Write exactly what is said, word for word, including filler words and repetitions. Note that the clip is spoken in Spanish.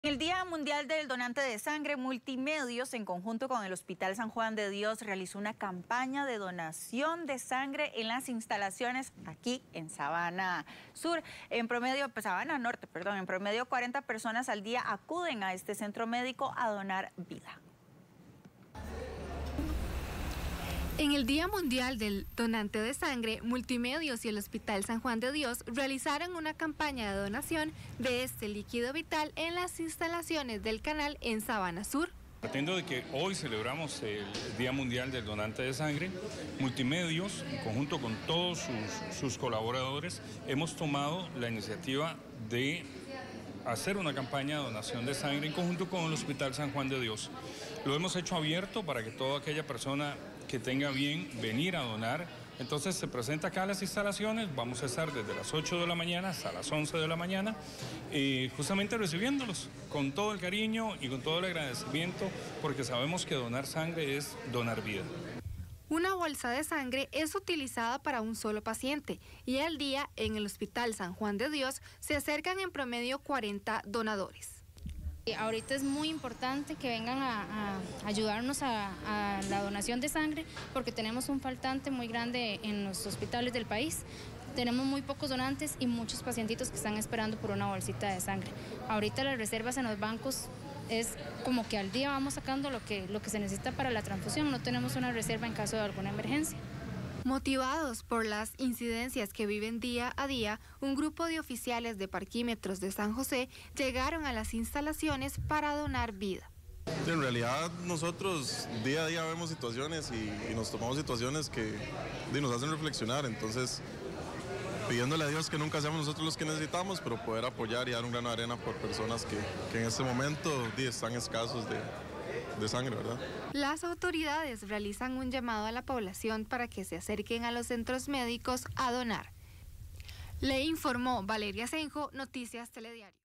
El Día Mundial del Donante de Sangre, Multimedios, en conjunto con el Hospital San Juan de Dios, realizó una campaña de donación de sangre en las instalaciones aquí en Sabana Sur. En promedio, pues Sabana Norte, perdón, en promedio cuarenta personas al día acuden a este centro médico a donar vida. En el Día Mundial del Donante de Sangre, Multimedios y el Hospital San Juan de Dios realizaron una campaña de donación de este líquido vital en las instalaciones del canal en Sabana Sur. Partiendo de que hoy celebramos el Día Mundial del Donante de Sangre, Multimedios, en conjunto con todos sus, sus colaboradores, hemos tomado la iniciativa de hacer una campaña de donación de sangre en conjunto con el Hospital San Juan de Dios. Lo hemos hecho abierto para que toda aquella persona que tenga bien venir a donar. Entonces se presenta acá a las instalaciones, vamos a estar desde las ocho de la mañana hasta las once de la mañana, eh, justamente recibiéndolos con todo el cariño y con todo el agradecimiento, porque sabemos que donar sangre es donar vida. Una bolsa de sangre es utilizada para un solo paciente y al día en el Hospital San Juan de Dios se acercan en promedio cuarenta donadores. Ahorita es muy importante que vengan a, a ayudarnos a, a la donación de sangre porque tenemos un faltante muy grande en los hospitales del país. Tenemos muy pocos donantes y muchos pacientitos que están esperando por una bolsita de sangre. Ahorita las reservas en los bancos es como que al día vamos sacando lo que, lo que se necesita para la transfusión. No tenemos una reserva en caso de alguna emergencia. Motivados por las incidencias que viven día a día, un grupo de oficiales de parquímetros de San José llegaron a las instalaciones para donar vida. En realidad nosotros día a día vemos situaciones y, y nos tomamos situaciones que y nos hacen reflexionar, entonces pidiéndole a Dios que nunca seamos nosotros los que necesitamos, pero poder apoyar y dar un grano de arena por personas que, que en este momento di, están escasos de, de sangre, ¿verdad? Las autoridades realizan un llamado a la población para que se acerquen a los centros médicos a donar. Le informó Valeria Senjo, Noticias Telediario.